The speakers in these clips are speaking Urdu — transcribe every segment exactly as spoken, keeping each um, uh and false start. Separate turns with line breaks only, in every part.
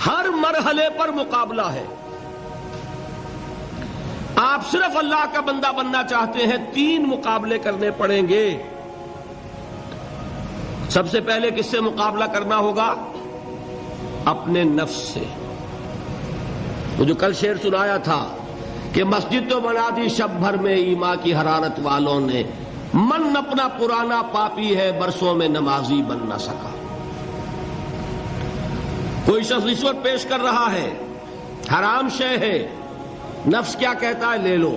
ہر مرحلے پر مقابلہ ہے. آپ صرف اللہ کا بندہ بننا چاہتے ہیں، تین مقابلے کرنے پڑیں گے. سب سے پہلے کس سے مقابلہ کرنا ہوگا؟ اپنے نفس سے. وہ جو کل شعر سنایا تھا کہ مسجد تو بنا دی شب بھر میں ایمان کی حرارت والوں نے، من اپنا پرانا پاپی ہے برسوں میں نمازی بن نہ سکا. کوئی شخص رشوت پیش کر رہا ہے، حرام شے ہے، نفس کیا کہتا ہے؟ لے لو.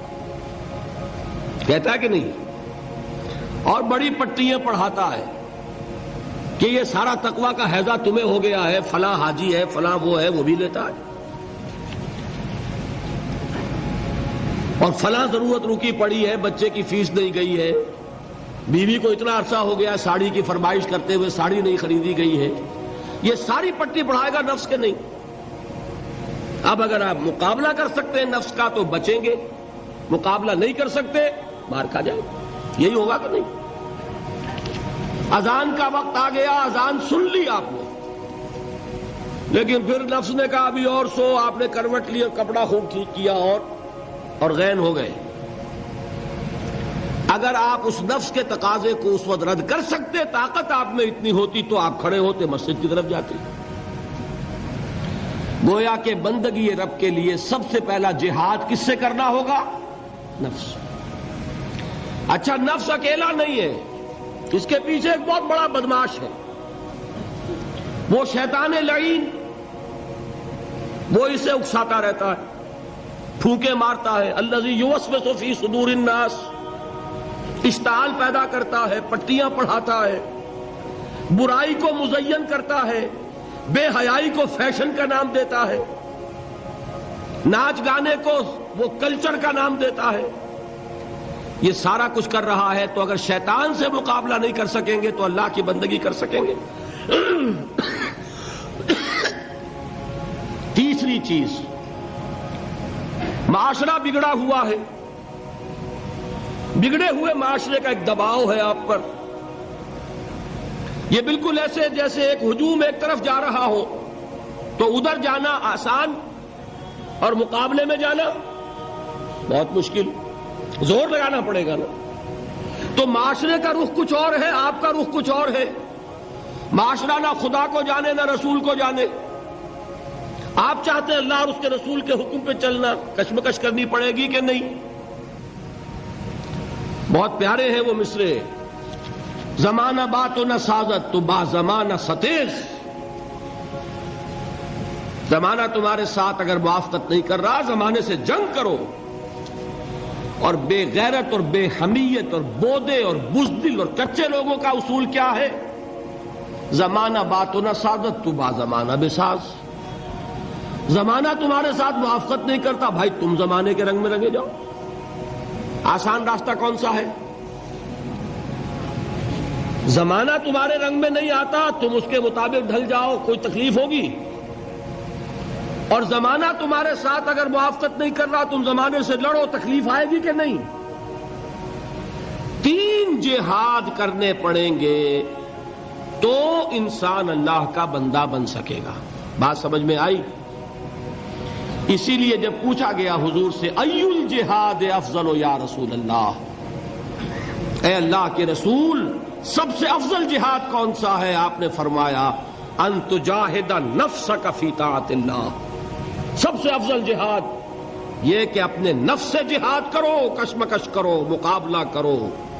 کہتا ہے کہ نہیں؟ اور بڑی پٹیاں پڑھاتا ہے کہ یہ سارا تقویٰ کا حیضہ تمہیں ہو گیا ہے، فلاں حاجی ہے، فلاں وہ ہے، وہ بھی لیتا ہے. اور فلاں ضرورت رکی پڑی ہے، بچے کی فیس نہیں گئی ہے، بیوی کو اتنا عرصہ ہو گیا ساڑی کی فرمائش کرتے ہوئے ساڑی نہیں خریدی گئی ہے. یہ ساری پٹی پڑھائے گا نفس کے نہیں. اب اگر آپ مقابلہ کر سکتے ہیں نفس کا تو بچیں گے، مقابلہ نہیں کر سکتے مار کھا جائیں. یہی ہوگا کہ نہیں؟ اذان کا وقت آ گیا، اذان سن لی آپ نے، لیکن پھر نفس نے کہا ابھی اور سو، آپ نے کروٹ لی اور کپڑا خوب ٹھیک کیا اور اور غین ہو گئے. اگر آپ اس نفس کے تقاضے کو اس وقت رد کر سکتے، طاقت آپ میں اتنی ہوتی تو آپ کھڑے ہوتے مسجد کی طرف جاتے. گویا کہ بندگی رب کے لیے سب سے پہلا جہاد کس سے کرنا ہوگا؟ نفس. اچھا نفس اکیلا نہیں ہے، اس کے پیچھے ایک بہت بڑا بدماش ہے، وہ شیطان لعین. وہ اسے اکساتا رہتا ہے، پھونکے مارتا ہے. الذی یوسوس فی صدور الناس، اشتعال پیدا کرتا ہے، پٹیاں پڑھاتا ہے، برائی کو مزین کرتا ہے، بے حیائی کو فیشن کا نام دیتا ہے، ناچ گانے کو وہ کلچر کا نام دیتا ہے. یہ سارا کچھ کر رہا ہے. تو اگر شیطان سے مقابلہ نہیں کر سکیں گے تو اللہ کی بندگی کر سکیں گے؟ تیسری چیز، معاشرہ بگڑا ہوا ہے. بگڑے ہوئے معاشرے کا ایک دباؤ ہے آپ پر. یہ بالکل ایسے جیسے ایک ہجوم ایک طرف جا رہا ہو تو ادھر جانا آسان اور مقابلے میں جانا بہت مشکل، زور لگانا پڑے گا نا. تو معاشرے کا رخ کچھ اور ہے، آپ کا رخ کچھ اور ہے. معاشرہ نہ خدا کو جانے نہ رسول کو جانے. آپ چاہتے ہیں اللہ اور اس کے رسول کے حکم پہ چلنا، کشمکش کرنی پڑے گی کہ نہیں؟ بہت پیارے ہیں وہ مصرے، زمانہ بات و نہ سازت تو با زمانہ ستیز. زمانہ تمہارے ساتھ اگر موافقت نہیں کر رہا، زمانے سے جنگ کرو. اور بے غیرت اور بے حمیت اور بودے اور بزدل اور کچے لوگوں کا اصول کیا ہے؟ زمانہ بات و نہ سازت تو با زمانہ بساز. زمانہ تمہارے ساتھ موافقت نہیں کرتا، بھائی تم زمانے کے رنگ میں رنگے جاؤ. آسان راستہ کون سا ہے؟ زمانہ تمہارے رنگ میں نہیں آتا، تم اس کے مطابق ڈھل جاؤ، کوئی تکلیف ہوگی. اور زمانہ تمہارے ساتھ اگر موافقت نہیں کر رہا، تم زمانے سے لڑو، تکلیف آئے گی کہ نہیں؟ تین جہاد کرنے پڑیں گے تو انسان اللہ کا بندہ بن سکے گا. بات سمجھ میں آئی؟ اسی لیے جب پوچھا گیا حضور سے ای الجہاد افضل یا رسول اللہ، اے اللہ کے رسول سب سے افضل جہاد کون سا ہے؟ آپ نے فرمایا ان تجاہد نفسک فی طاعت اللہ. سب سے افضل جہاد یہ کہ اپنے نفس سے جہاد کرو، کشمکش کرو، مقابلہ کرو.